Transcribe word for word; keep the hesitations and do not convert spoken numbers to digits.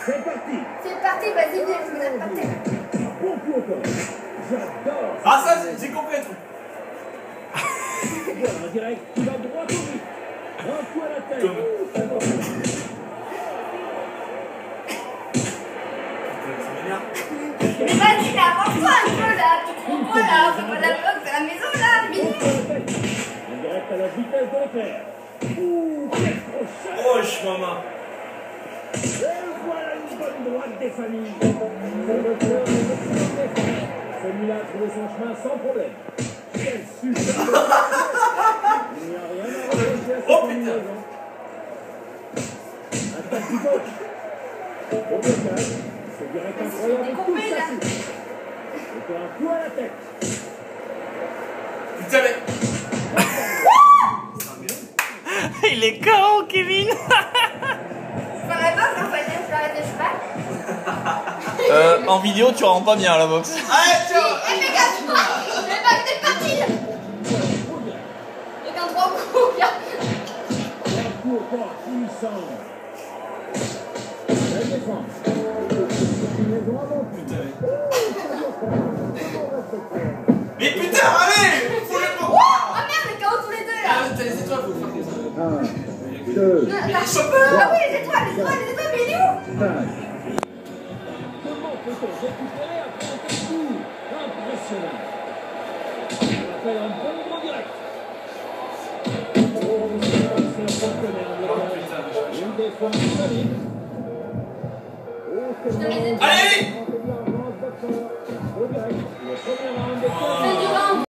C'est parti. C'est parti, vas-y, viens, je me donne par terre. Bon coup encore. J'adore. Ah ça, j'ai compris le truc. Voilà, un direct qui va droit au but. Un coup à la tête. Comme... Ouh, ça va. Mais vas-y, là, avance-toi un peu, là. Tu crois quoi, là? On fait pas de la bloc, c'est la maison, là, minute. Un direct à la vitesse de l'éclair. Ouh, quel crochet. Roche, maman. Et voilà une bonne droite des familles. C'est le cœur de l'excellent défense. Celui-là a trouvé son chemin sans problème. Quel super. Il n'y a rien à reprocher à cette Oh, combinaison. Attaque du gauche. Au blocage. C'est direct incroyable. Tout ça. C'était un coup à la tête. Putain, mais... Il est K O, Kevin. Je ferais pas, je ferais des fleurs de cheval. euh, En vidéo, tu rends pas bien à la boxe. Allez, tiens. Et fais gaffe, le bac des parties. Et qu'un trois coups, là. Un coup encore puissant. La défense. Combinaison avant. Mais putain, allez. Faut le Oh, ah merde, les K O tous les deux, là. Ah, t'as les étoiles, faut faire comme ça. Un, deux, Non, Mais là. les chopeurs. Ah oui, les étoiles, les étoiles, les étoiles, mais il est où? cinq. Comment peut-on récupérer après un tel coup? Impressionnant. On appelle un bon gros direct. Oh, c'est un partenaire de Oh putain, une défense solide. Oh, Je te mets des étoiles. allez, allez.